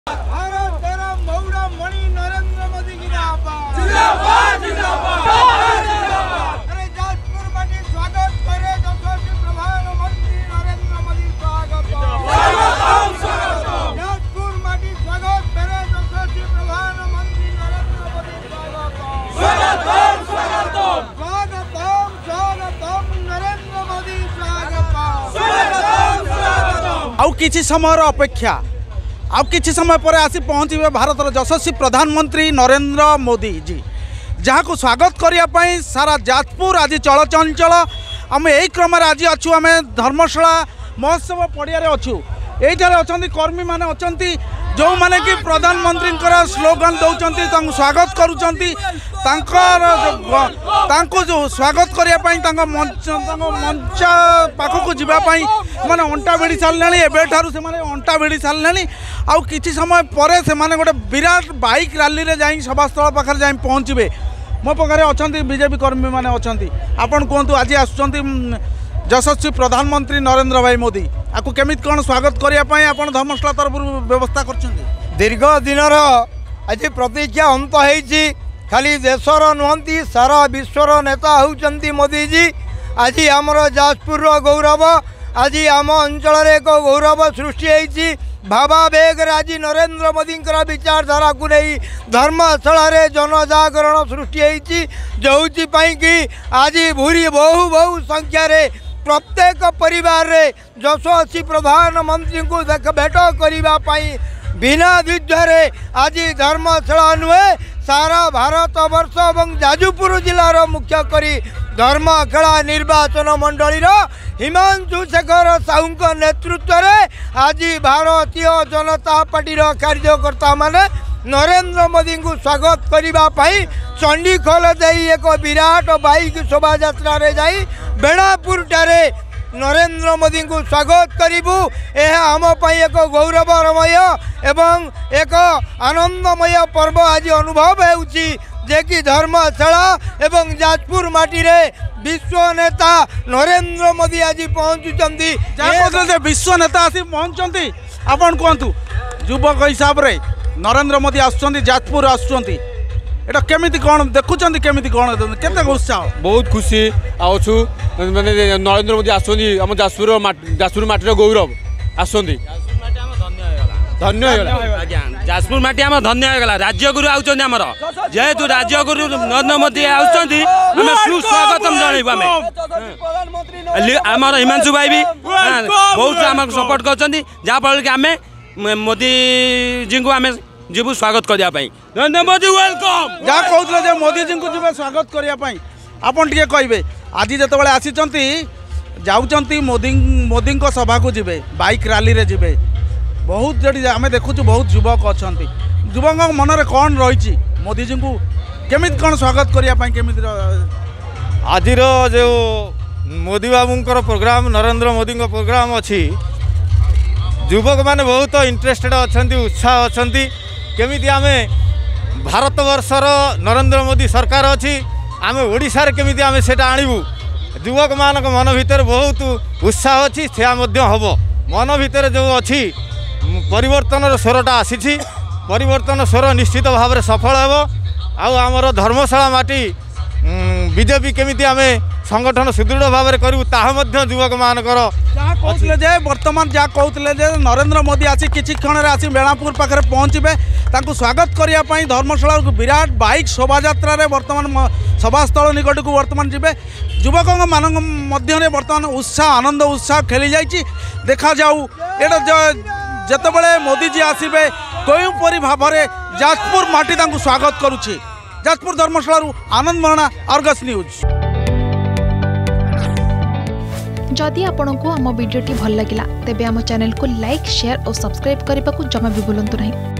भारत तेरा मौड़ा मणि नरेंद्र मोदी जिंदाबाद जिंदाबाद। अरे जाजपुर माटी स्वागत करे यशस्वी प्रधानमंत्री नरेंद्र मोदी स्वागत। जाजपुर माटी स्वागत करे यशस्वी प्रधानमंत्री नरेंद्र मोदी स्वागत। स्वागतम नरेंद्र मोदी स्वागत। आउ किछि समय अपेक्षा आउ किछि समय पर आसी पहुँचे भारत यशस्वी प्रधानमंत्री नरेंद्र मोदी जी, जहाँ को स्वागत करने सारा जाजपुर आज चलचंचल। आम यही क्रम आज अच्छु आम धर्मशाला महोत्सव पड़िया अच्छु। यहीठार अच्छा कर्मी मैंने अच्छा जो मैंने कि प्रधानमंत्री स्लोगान दौरान स्वागत करुँच जो स्वागत करने मंच पाखक जावाई मैंने अंटा भिड़ी सारे एवं से अंटा भिड़ी सारे। आउ किछि समय पर से गोटे विराट बाइक रैली रे जाई सभास्थल पाखे जाई पहुँचे। मो पाखे अच्छा बीजेपी कर्मी मैंने अच्छा। आपन कहतु आज आसुँच यशस्वी प्रधानमंत्री नरेंद्र भाई मोदी आपको केमित कौन स्वागत करने आप धर्मशाला तरफ व्यवस्था कर दीर्घ दिनर आज प्रतीक्षा अंत होती। खाली देशर नुहति सारा विश्वर नेता होती मोदी जी। आज आमर जाजपुर गौरव, आज आम अंचल एक गौरव सृष्टि होती। भावावेग आज नरेंद्र मोदी विचारधारा को नहीं धर्मशाला जनजागरण सृष्टि होती, जो कि आज भूरी बहु बहु संख्यार प्रत्येक परिवार रे यशस्वी प्रधानमंत्री को भेट करने बिना द्विध्वरे आज धर्मशाला नुहे सारा भारत वर्ष और जाजपुर जिलार मुख्य करी धर्मशाला निर्वाचन मंडलीर हिमांशु शेखर साहू नेतृत्व में आज भारतीय जनता पार्टी कार्यकर्ता माने नरेंद्र मोदी को स्वागत करने चंडीखोल दे एक विराट बाइक शोभा यात्रा जाई बेणापुर ठारे नरेंद्र मोदी को स्वागत करूँ। यह आम एक गौरवमय एवं एक आनंदमय पर्व आज अनुभव होउची जे कि धर्मशाला एवं जाजपुर माटी रे विश्व नेता नरेंद्र मोदी आज पहुँचुंट। विश्व नेता आसी पहुँचती आपन कहतु युवक हिसाब रे नरेंद्र मोदी आसुँच जाजपुर आसुँच एटा केमिति कौन देखुं केमिति कौन केते उत्साह बहुत खुशी आछु माने नरेंद्र मोदी आसुँच आम जाजपुर माटीर गौरव आसुँच धन्य जाजपुर माटी आम धन्य होगा। राज्य गुरु आउछन आमर जेहेतु राज्य गुरु नरेंद्र मोदी आउछन आम सुस्वागतम जनइबु आमर हिमांशु भाई भी बहुत आम सपोर्ट करछन जहाँ फल कि आम मोदी जी को आम जीवु स्वागत करने नरेंद्र मोदी वेलकम जहाँ कहते मोदी जी को जी स्वागत करने आपन टे कहे आज जो आसी जाऊँच मोदी सभा को जी बाइक रैली रे जी बहुत जी आम देखु बहुत युवक अच्छा युवक मन में कौन रही मोदी जी को केमित कौन स्वागत करने केमित आज जो मोदी बाबूंकर प्रोग्राम नरेंद्र मोदी प्रोग्राम अच्छी युवक मैंने बहुत इंटरेस्टेड अच्छा उत्साह अच्छा केमिति आम भारत वर्षर नरेंद्र मोदी सरकार अच्छी आम ओडिशा रे केमिति आम सेटा आणिबु युवक मानक मन भितर बहुत उत्साह अच्छी से हम मन भितर जो अच्छी परिवर्तन स्वरटा आसी परिवर्तन स्वर निश्चित भाव में सफल हो आमर धर्मशाला माटी बीजेपी केमिति आम संगठन सुदृढ़ भाव में करूँ युवक मानकर कहते बर्तमान जहाँ कहते नरेंद्र मोदी आसी किसी क्षण आसी बेणापुर पाखे पहुँचे तांको स्वागत करने धर्मशाला विराट बाइक शोभा यात्रा बर्तमान सभास्थल निकट को बर्तमान जी युवक मध्य बर्तमान उत्साह आनंद उत्साह खेली जाइए। देखा जाऊ एटा जितेबाला मोदी जी आसबे कईपरी भाव में जाजपुर माटी स्वागत करुच्छे। जाजपुर धर्मशाला आनंद मरणा अर्गस न्यूज। जदि आपंक आम भिडी भल लगा तेब आम चैनल को लाइक शेयर और सब्सक्राइब करने को जमा भी भूलु नहीं।